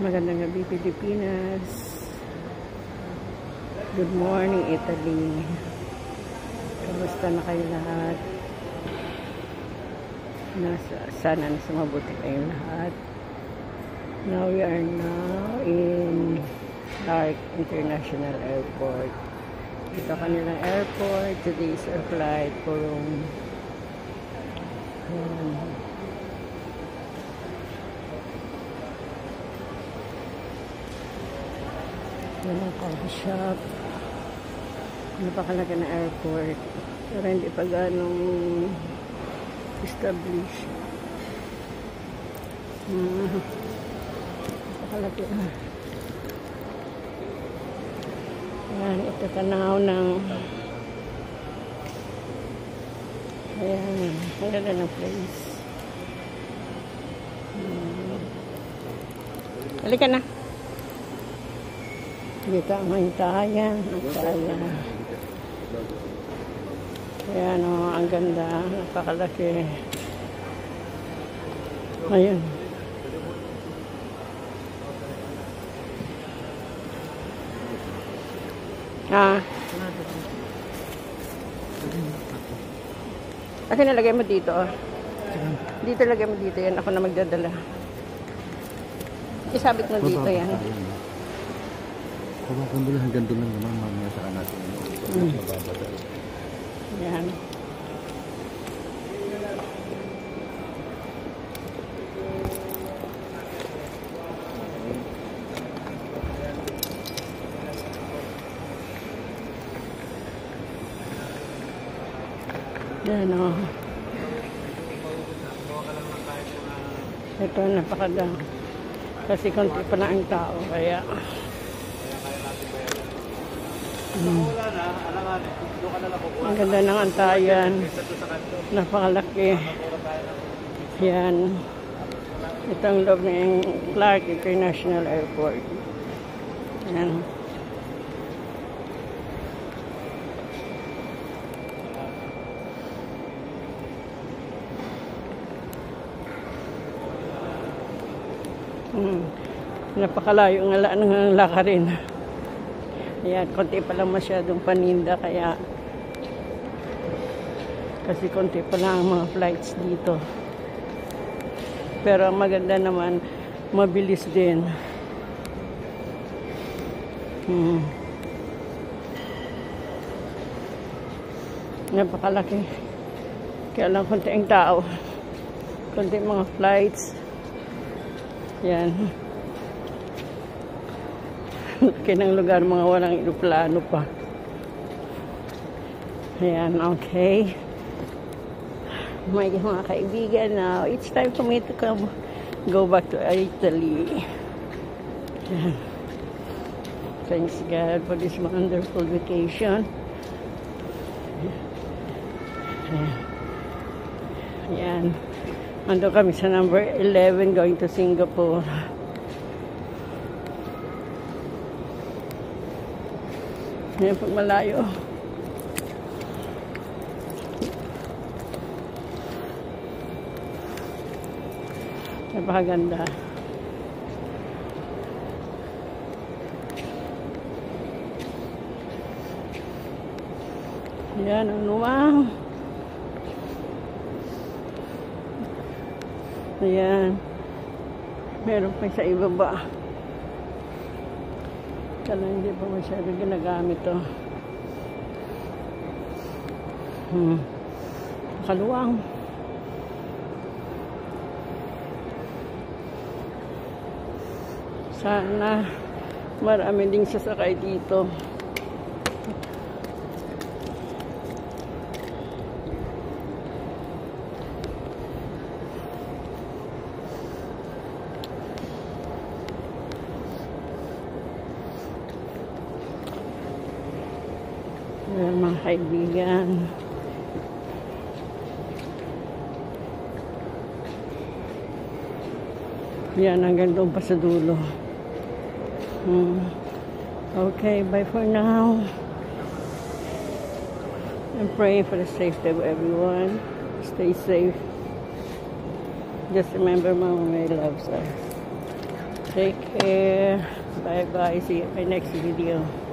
Magandang gabi, Pilipinas. Good morning, Italy. Kamusta na kayo lahat? Sana nasa mabuti kayong lahat. Now we are now in Clark International Airport. Ito kanilang airport. Today is our flight from yan ang coffee shop. Napakalaki na airport. Pero hindi pa ganong established. Napakalaki na. Ayan, ito tanaw ng ayan, ang ganda ng place. Halika na. Dito ang Italia. Ayan o, ang ganda. Napakalaki. Ayan. Akin nalagay mo dito. Dito lagay mo dito. Yan, ako na magdadala. Isabit mo dito yan. Kung doon hanggang doon lang naman, mamaya saka natin mababada. Yan. Yan o. Ito, napakaganda. Kasi konti pa lang ang tao, kaya ang ganda ng antayan. Napakalaki. Yan. Ito ang loob ng Clark International Airport. Yan. Napakalayo ng lakarin. Ayan, konti pa lang masyadong paninda, kaya kasi konti pa lang ang mga flights dito. Pero ang maganda naman, mabilis din. Napakalaki. Kaya lang konti ang tao. Konti mga flights. Yan. Laki ng lugar, mga walang aeroplano pa. Ayan, okay. Mga kaibigan, now it's time for me to go back to Italy. Ayan. Thanks God for this wonderful vacation. Ayan. Ando kami sa number 11 going to Singapore. Ayan, pag malayo. Napakaganda. Ayan, ang luwang. Ayan. Meron pa sa ibaba. Kala hindi pa masyadong ginagamit to. Kaluwang. Sana marami ding sasakay dito. Ayan, mga kaibigan. Yan, hanggang doon pa sa dulo. Okay, bye for now. I'm praying for the safety of everyone. Stay safe. Just remember, Mama May loves us. Take care. Bye bye. See you in my next video.